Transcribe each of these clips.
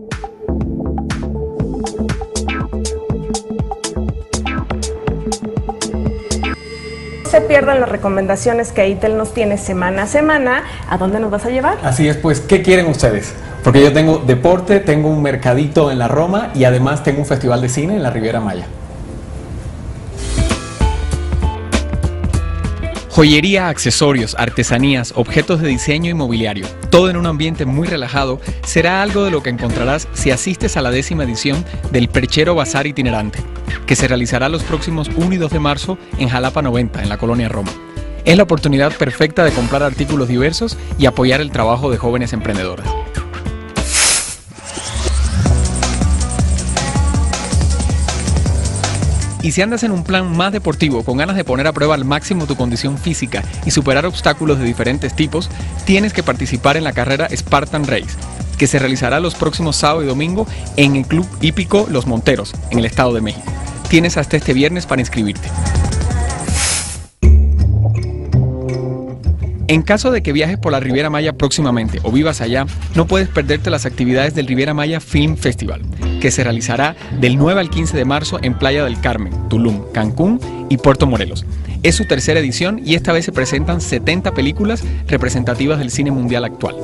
Se pierdan las recomendaciones que ITEL nos tiene semana a semana. ¿A dónde nos vas a llevar? Así es, pues, ¿qué quieren ustedes? Porque yo tengo deporte, tengo un mercadito en la Roma y además tengo un festival de cine en la Riviera Maya. Joyería, accesorios, artesanías, objetos de diseño y mobiliario, todo en un ambiente muy relajado, será algo de lo que encontrarás si asistes a la 10ª edición del Perchero Bazar Itinerante, que se realizará los próximos 1 y 2 de marzo en Jalapa 90, en la Colonia Roma. Es la oportunidad perfecta de comprar artículos diversos y apoyar el trabajo de jóvenes emprendedoras. Y si andas en un plan más deportivo, con ganas de poner a prueba al máximo tu condición física y superar obstáculos de diferentes tipos, tienes que participar en la carrera Spartan Race, que se realizará los próximos sábado y domingo en el Club Hípico Los Monteros, en el Estado de México. Tienes hasta este viernes para inscribirte. En caso de que viajes por la Riviera Maya próximamente o vivas allá, no puedes perderte las actividades del Riviera Maya Film Festival, que se realizará del 9 al 15 de marzo en Playa del Carmen, Tulum, Cancún y Puerto Morelos. Es su tercera edición y esta vez se presentan 70 películas representativas del cine mundial actual.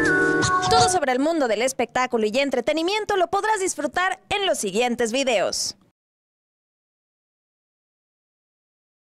Todo sobre el mundo del espectáculo y entretenimiento lo podrás disfrutar en los siguientes videos.